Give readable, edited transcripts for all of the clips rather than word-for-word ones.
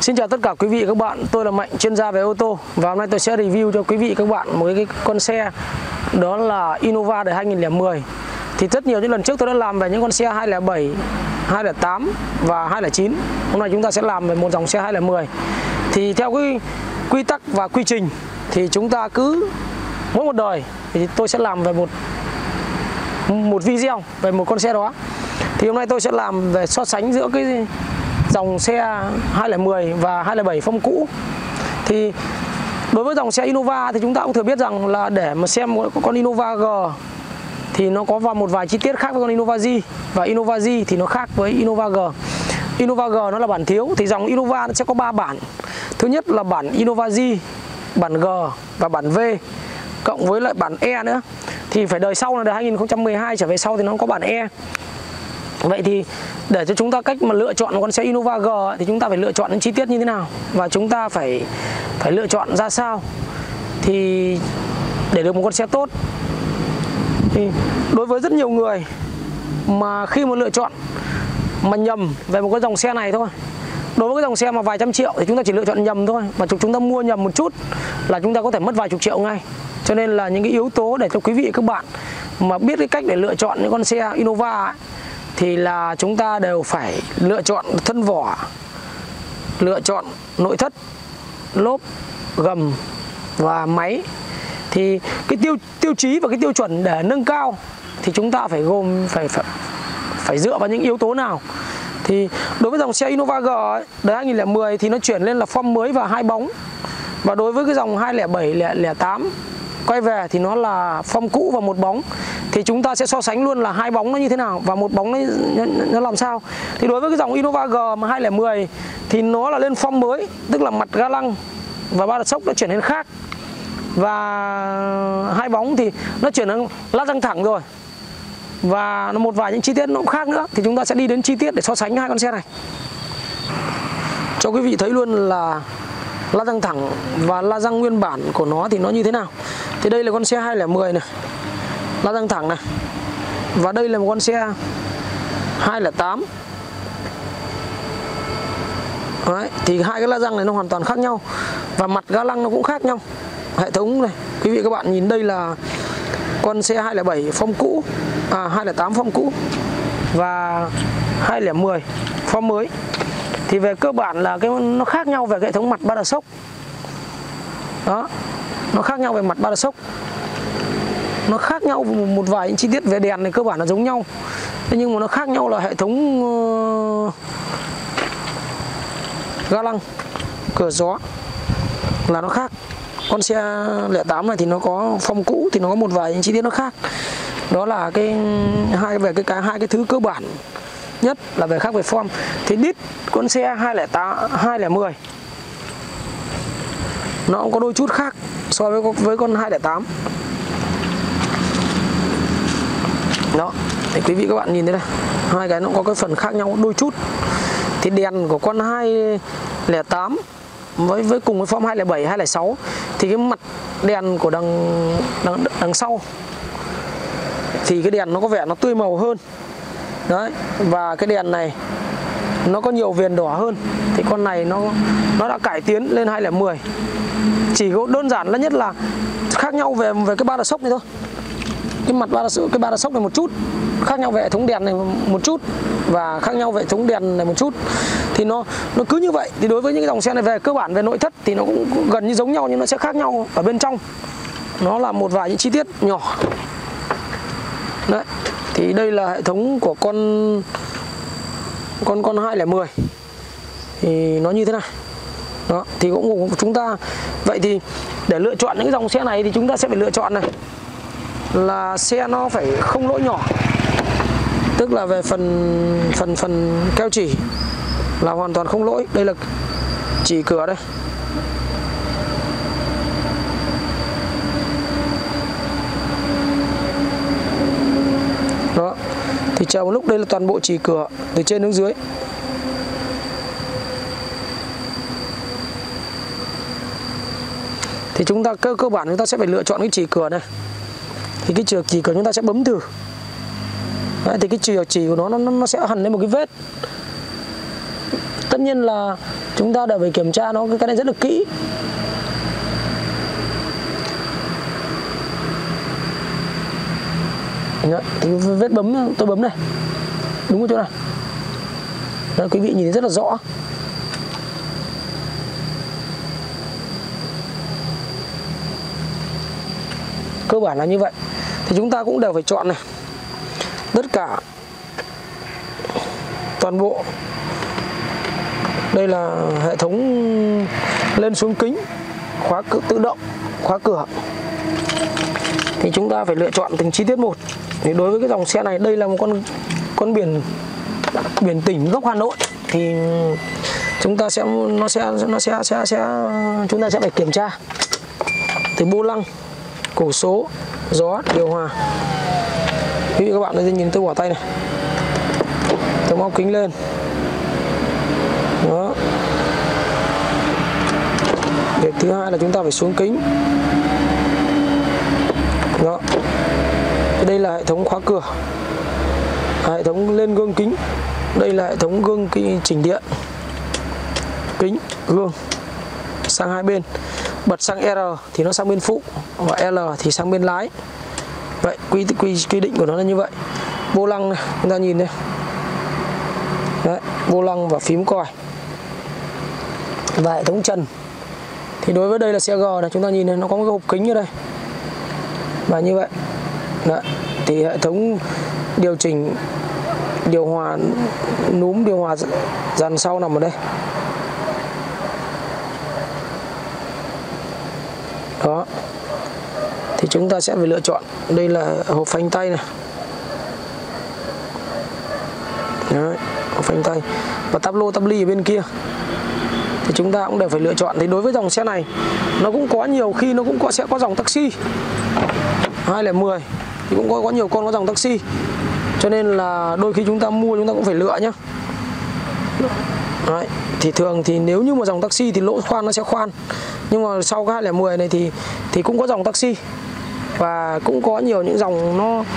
Xin chào tất cả quý vị các bạn, tôi là Mạnh, chuyên gia về ô tô. Và hôm nay tôi sẽ review cho quý vị các bạn một cái con xe, đó là Innova đời 2010. Thì rất nhiều những lần trước tôi đã làm về những con xe 207, 208 và 209. Hôm nay chúng ta sẽ làm về một dòng xe 2010. Thì theo cái quy tắc và quy trình thì chúng ta cứ mỗi một đời thì tôi sẽ làm về một video về một con xe đó. Thì hôm nay tôi sẽ làm về so sánh giữa cái dòng xe 210 và 207 form cũ. Thì đối với dòng xe Innova thì chúng ta cũng thừa biết rằng là để mà xem con Innova G thì nó có một vài chi tiết khác với con Innova G, và Innova G thì nó khác với Innova G. Innova G nó là bản thiếu, thì dòng Innova nó sẽ có 3 bản. Thứ nhất là bản Innova G, bản G và bản V, cộng với lại bản E nữa. Thì phải đời sau là đời 2012 trở về sau thì nó có bản E. Vậy thì để cho chúng ta cách mà lựa chọn một con xe Innova G thì chúng ta phải lựa chọn những chi tiết như thế nào, và chúng ta phải lựa chọn ra sao thì để được một con xe tốt. Thì đối với rất nhiều người mà khi mà lựa chọn mà nhầm về một cái dòng xe này thôi, đối với cái dòng xe mà vài trăm triệu thì chúng ta chỉ lựa chọn nhầm thôi, và chúng ta mua nhầm một chút là chúng ta có thể mất vài chục triệu ngay. Cho nên là những cái yếu tố để cho quý vị các bạn mà biết cái cách để lựa chọn những con xe Innova ấy, thì là chúng ta đều phải lựa chọn thân vỏ, lựa chọn nội thất, lốp, gầm và máy. Thì cái tiêu chí và cái tiêu chuẩn để nâng cao thì chúng ta phải gồm phải dựa vào những yếu tố nào. Thì đối với dòng xe Innova G ấy, đời 2010 thì nó chuyển lên là form mới và 2 bóng. Và đối với cái dòng 207, 208 quay về thì nó là form cũ và 1 bóng. Thì chúng ta sẽ so sánh luôn là 2 bóng nó như thế nào và 1 bóng nó làm sao. Thì đối với cái dòng Innova G mà 2010 thì nó là lên form mới, tức là mặt ga lăng và ba đợt sốc nó chuyển lên khác. Và 2 bóng thì nó chuyển sang lát răng thẳng rồi. Và một vài những chi tiết nó cũng khác nữa. Thì chúng ta sẽ đi đến chi tiết để so sánh hai con xe này cho quý vị thấy luôn là la răng thẳng và la răng nguyên bản của nó thì nó như thế nào. Thì đây là con xe 2010 này, la răng thẳng này. Và đây là một con xe 208. Đấy, thì hai cái la răng này nó hoàn toàn khác nhau. Và mặt ga lăng nó cũng khác nhau. Hệ thống này, quý vị các bạn nhìn đây là con xe 207 form cũ, 208 form cũ và 2010 form mới. Thì về cơ bản là nó khác nhau về hệ thống mặt ba đợt sốc. Đó, nó khác nhau về mặt ba đợt sốc. Nó khác nhau một vài những chi tiết về đèn này cơ bản là giống nhau. Thế nhưng mà nó khác nhau là hệ thống ga lăng, cửa gió là nó khác. Con xe 08 này thì nó có form cũ thì nó có một vài những chi tiết nó khác. Đó là hai cái thứ cơ bản nhất là về khác về form. Thì đít con xe 208, 210 nó cũng có đôi chút khác so với con 208. Đó, thì quý vị các bạn nhìn thấy này, hai cái nó có cái phần khác nhau đôi chút. Thì đèn của con 208 với cùng với form 207, 206 thì cái mặt đèn của đằng sau thì cái đèn nó có vẻ nó tươi màu hơn. Đấy, và cái đèn này nó có nhiều viền đỏ hơn. Thì con này nó đã cải tiến lên 210. Chỉ có đơn giản là nhất là khác nhau về cái ba đợt sốc này thôi. Cái ba đợt sốc này một chút, khác nhau về hệ thống đèn này một chút, và khác nhau về hệ thống đèn này một chút. Thì nó cứ như vậy. Thì đối với những cái dòng xe này về cơ bản về nội thất thì nó cũng gần như giống nhau, nhưng nó sẽ khác nhau ở bên trong. Nó là một vài những chi tiết nhỏ. Đấy. Thì đây là hệ thống của con 210. Thì nó như thế này. Đó, thì cũng của chúng ta. Vậy thì để lựa chọn những cái dòng xe này thì chúng ta sẽ phải lựa chọn này là xe nó phải không lỗi nhỏ. Tức là về phần keo chỉ là hoàn toàn không lỗi. Đây là chỉ cửa đây. Đó. Thì chờ một lúc, đây là toàn bộ chỉ cửa từ trên đến dưới. Thì chúng ta cơ bản chúng ta sẽ phải lựa chọn cái chỉ cửa này. Thì cái chỉ cửa chúng ta sẽ bấm thử. Đấy, thì cái chỉ của nó sẽ hằn lên một cái vết Tất nhiên là chúng ta đều phải kiểm tra nó cái này rất là kỹ. Đấy, thì vết bấm tôi bấm này đúng ở chỗ này. Đấy, quý vị nhìn thấy rất là rõ. Cơ bản là như vậy. Thì chúng ta cũng đều phải chọn này, tất cả toàn bộ. Đây là hệ thống lên xuống kính, khóa cửa tự động, khóa cửa. Thì chúng ta phải lựa chọn từng chi tiết một. Thì đối với cái dòng xe này, đây là một con biển tỉnh gốc Hà Nội, thì chúng ta sẽ chúng ta sẽ phải kiểm tra từ vô lăng, cổ số, gió, điều hòa. Quý vị các bạn đây, nhìn tôi bỏ tay này, tôi móc kính lên. Đó. Việc thứ hai là chúng ta phải xuống kính. Đó. Đây là hệ thống khóa cửa, hệ thống lên gương kính. Đây là hệ thống gương chỉnh điện, kính, gương sang hai bên. Bật sang R thì nó sang bên phụ, và L thì sang bên lái. Vậy quy định của nó là như vậy. Vô lăng này, chúng ta nhìn đây. Đấy, vô lăng và phím còi. Và hệ thống trần. Thì đối với đây là xe G này, chúng ta nhìn này, nó có một cái hộp kính ở đây. Và như vậy. Đấy, thì hệ thống điều chỉnh điều hòa, núm điều hòa dàn sau nằm ở đây. Đó. Thì chúng ta sẽ phải lựa chọn. Đây là hộp phanh tay này. Đấy, hộp phanh tay. Và táp lô táp ly ở bên kia. Thì chúng ta cũng đều phải lựa chọn. Thì đối với dòng xe này, nó cũng có nhiều khi nó cũng sẽ có dòng taxi 210 thì cũng có nhiều con có dòng taxi. Cho nên là đôi khi chúng ta mua chúng ta cũng phải lựa nhá. Đấy, thì thường thì nếu như mà dòng taxi thì lỗ khoan nó sẽ khoan. Nhưng mà sau cái 210 này thì cũng có dòng taxi. Và cũng có nhiều những dòng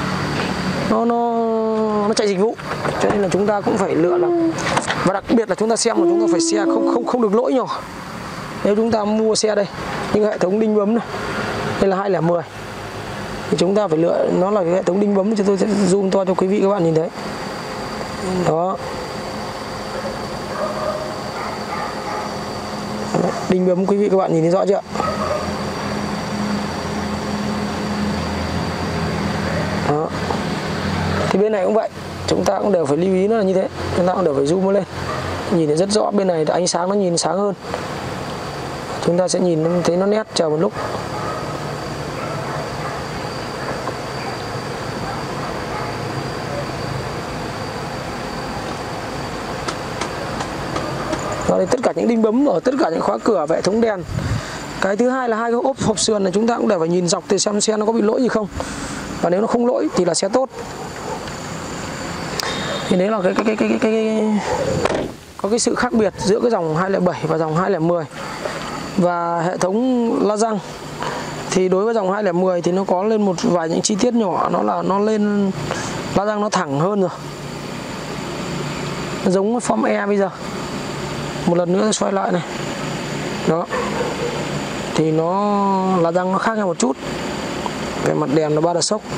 nó chạy dịch vụ. Cho nên là chúng ta cũng phải lựa là, và đặc biệt là chúng ta xem là chúng ta phải xe không được lỗi nhỏ. Nếu chúng ta mua xe đây, những hệ thống đinh bấm này, đây là 210 thì chúng ta phải lựa nó là cái hệ thống đinh bấm. Cho tôi sẽ zoom to cho quý vị các bạn nhìn thấy. Đó. Đinh bấm quý vị các bạn nhìn thấy rõ chưa? Đó. Thì bên này cũng vậy, chúng ta cũng đều phải lưu ý nó là như thế. Chúng ta cũng đều phải zoom nó lên, nhìn thấy rất rõ. Bên này ánh sáng nó nhìn sáng hơn, chúng ta sẽ nhìn thấy nó nét. Chờ một lúc. Đó, tất cả những đinh bấm ở tất cả những khóa cửa và hệ thống đèn. Cái thứ hai là hai cái hộp sườn này chúng ta cũng đều phải nhìn dọc để xem xe nó có bị lỗi gì không. Và nếu nó không lỗi thì là xe tốt. Thì đấy là có cái sự khác biệt giữa cái dòng 207 và dòng 210. Và hệ thống la răng thì đối với dòng 210 thì nó có lên một vài những chi tiết nhỏ, nó là nó lên la răng nó thẳng hơn rồi. Nó giống Form E bây giờ. Một lần nữa xoay lại này. Đó. Thì nó la răng nó khác nhau một chút. Về mặt đèn nó ba đợt sốc.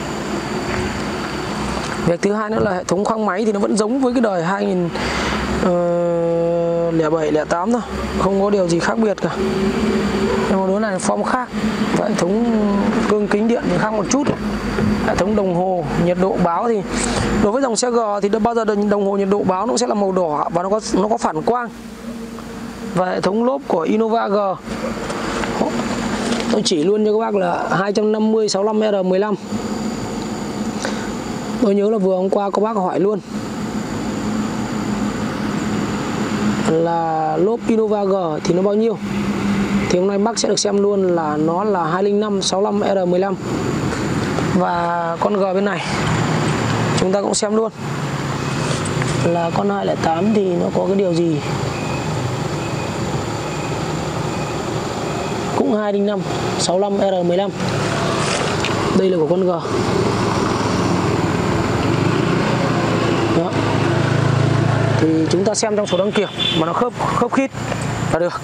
Việc thứ hai nữa là hệ thống khoang máy thì nó vẫn giống với cái đời 2007, 08 thôi, không có điều gì khác biệt cả. Nhưng mà đối này là form khác. Và hệ thống gương kính điện thì khác một chút. Hệ thống đồng hồ nhiệt độ báo thì đối với dòng xe G thì bao giờ đồng hồ nhiệt độ báo nó sẽ là màu đỏ và nó có phản quang. Và hệ thống lốp của Innova G, tôi chỉ luôn cho các bác là 250 65 R15. Tôi nhớ là vừa hôm qua có bác hỏi luôn là lốp Innova G thì nó bao nhiêu. Thì hôm nay bác sẽ được xem luôn là nó là 205 65 R15. Và con G bên này chúng ta cũng xem luôn là con 208 thì nó có cái điều gì. Cũng 205 65 R15. Đây là của con G. Đó. thì chúng ta xem trong sổ đăng kiểm mà nó khớp khít là được.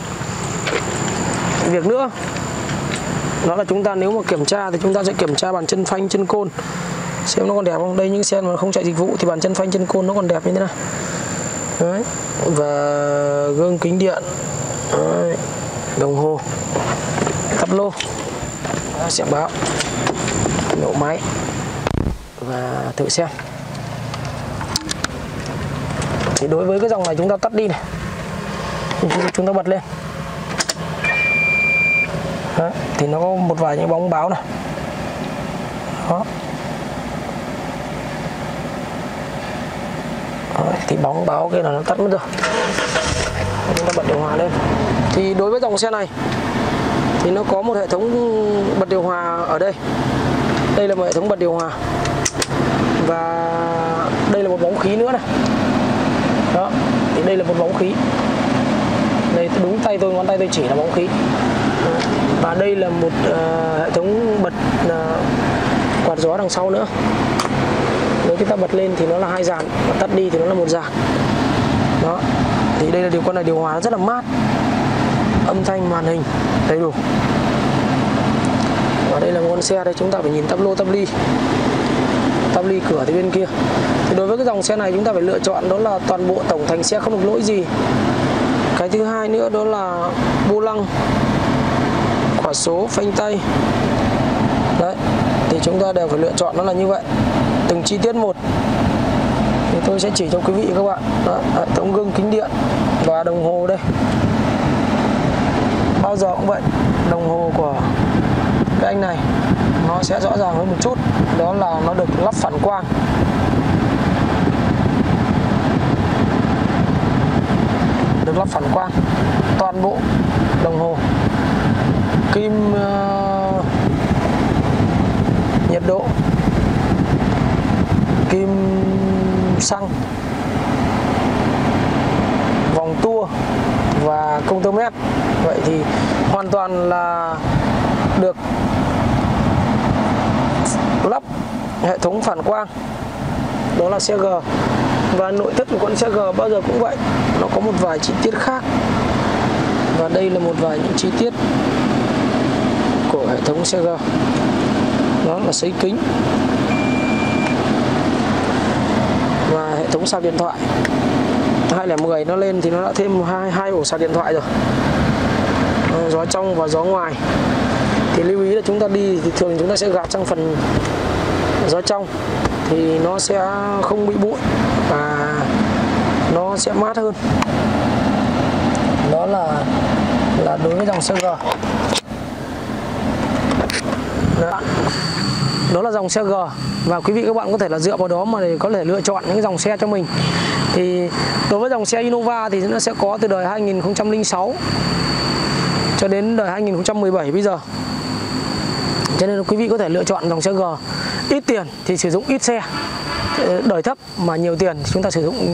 Việc nữa đó là chúng ta nếu mà kiểm tra thì chúng ta sẽ kiểm tra bàn chân phanh, chân côn xem nó còn đẹp không. Đây những xe mà không chạy dịch vụ thì bàn chân phanh, chân côn nó còn đẹp như thế này. Đấy. Và gương kính điện. Đấy. Đồng hồ, tắp lô, xẻng báo, nổ máy và thử xem. Thì đối với cái dòng này chúng ta tắt đi này, chúng ta bật lên. Đó, thì nó có một vài những bóng báo này. Đó. Đó, thì bóng báo kia là nó tắt mất rồi. Chúng ta bật điều hòa lên. Thì đối với dòng xe này thì nó có một hệ thống bật điều hòa ở đây. Đây là một hệ thống bật điều hòa. Và đây là một bóng khí nữa này. Đó, thì đây là một bóng khí. Đây đúng tay tôi, ngón tay tôi chỉ là bóng khí. Và đây là một hệ thống bật quạt gió đằng sau nữa. Nếu chúng ta bật lên thì nó là 2 dàn, và tắt đi thì nó là 1 dàn. Đó, thì đây là con này điều hòa rất là mát, âm thanh màn hình đầy đủ. Và đây là một con xe đây, chúng ta phải nhìn tắp lô, tắp ly cửa thì bên kia. Thì đối với cái dòng xe này chúng ta phải lựa chọn đó là toàn bộ tổng thành xe không được lỗi gì. Cái thứ hai nữa đó là vô lăng, khóa số, phanh tay. Đấy, thì chúng ta đều phải lựa chọn nó là như vậy, từng chi tiết một. Thì tôi sẽ chỉ cho quý vị các bạn. Đó, hệ thống gương kính điện và đồng hồ đây. Bao giờ cũng vậy, đồng hồ của cái anh này nó sẽ rõ ràng hơn một chút, đó là nó được lắp phản quang. Được lắp phản quang toàn bộ đồng hồ, kim nhiệt độ, kim xăng, vòng tua và công tơ mét. Vậy thì hoàn toàn là được lắp hệ thống phản quang, đó là xe G. Và nội thất của con xe G bao giờ cũng vậy, nó có một vài chi tiết khác. Và đây là một vài những chi tiết của hệ thống xe G. Đó là sấy kính và hệ thống sạc điện thoại. 210 nó lên thì nó đã thêm hai ổ sạc điện thoại rồi. Gió trong và gió ngoài. Thì lưu ý là chúng ta đi thì thường chúng ta sẽ gạt sang phần gió trong thì nó sẽ không bị bụi và nó sẽ mát hơn. Đó là đối với dòng xe G. Đó là dòng xe G, và quý vị các bạn có thể là dựa vào đó mà để có thể lựa chọn những cái dòng xe cho mình. Thì đối với dòng xe Innova thì nó sẽ có từ đời 2006 cho đến đời 2017 bây giờ. Cho nên là quý vị có thể lựa chọn dòng xe G. Ít tiền thì sử dụng ít xe, đời thấp mà nhiều tiền thì chúng ta sử dụng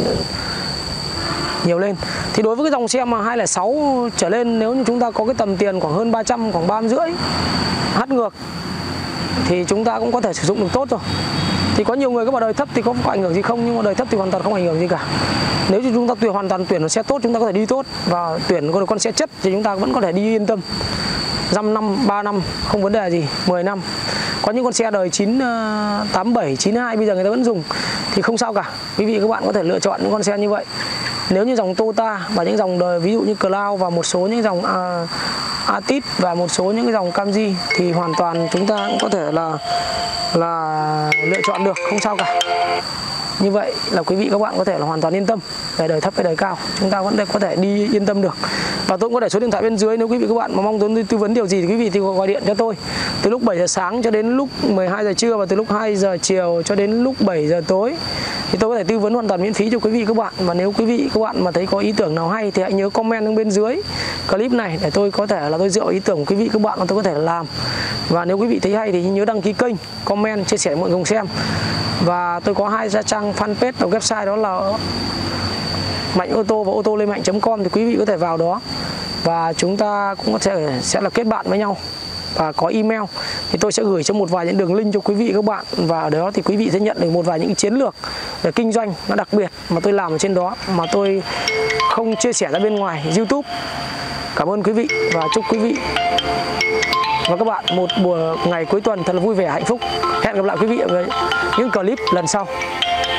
nhiều lên. Thì đối với cái dòng xe mà 206 trở lên, nếu như chúng ta có cái tầm tiền khoảng hơn 300, khoảng 350 hắt ngược thì chúng ta cũng có thể sử dụng được tốt rồi. Thì có nhiều người có bảo đời thấp thì có ảnh hưởng gì không, nhưng mà đời thấp thì hoàn toàn không ảnh hưởng gì cả. Nếu như chúng ta hoàn toàn tuyển một xe tốt, chúng ta có thể đi tốt, và tuyển con xe chất thì chúng ta vẫn có thể đi yên tâm 5 năm, 3 năm không vấn đề gì, 10 năm. Có những con xe đời 987, 92 bây giờ người ta vẫn dùng thì không sao cả. Quý vị các bạn có thể lựa chọn những con xe như vậy. Nếu như dòng Toyota và những dòng đời ví dụ như Cloud và một số những dòng Altis và một số những cái dòng Camry thì hoàn toàn chúng ta cũng có thể là lựa chọn được, không sao cả. Như vậy là quý vị các bạn có thể là hoàn toàn yên tâm về đời thấp hay đời cao, chúng ta vẫn có thể đi yên tâm được. Và tôi cũng có để số điện thoại bên dưới, nếu quý vị các bạn mà mong tôi tư vấn điều gì thì quý vị thì gọi điện cho tôi từ lúc 7 giờ sáng cho đến lúc 12 giờ trưa, và từ lúc 2 giờ chiều cho đến lúc 7 giờ tối. Thì tôi có thể tư vấn hoàn toàn miễn phí cho quý vị các bạn. Và nếu quý vị các bạn mà thấy có ý tưởng nào hay thì hãy nhớ comment bên dưới clip này để tôi có thể là tôi dựa vào ý tưởng của quý vị các bạn mà tôi có thể làm. Và nếu quý vị thấy hay thì nhớ đăng ký kênh, comment, chia sẻ với mọi người cùng xem. Và tôi có 2 trang fanpage và website, đó là Mạnh Ô Tô và ô tô Lê Mạnh.com, thì quý vị có thể vào đó và chúng ta cũng có thể sẽ là kết bạn với nhau. Và có email thì tôi sẽ gửi cho một vài những đường link cho quý vị các bạn, và ở đó thì quý vị sẽ nhận được một vài những chiến lược về kinh doanh nó đặc biệt mà tôi làm ở trên đó mà tôi không chia sẻ ra bên ngoài YouTube. Cảm ơn quý vị và chúc quý vị và các bạn một ngày cuối tuần thật là vui vẻ hạnh phúc. Hẹn gặp lại quý vị ở những clip lần sau.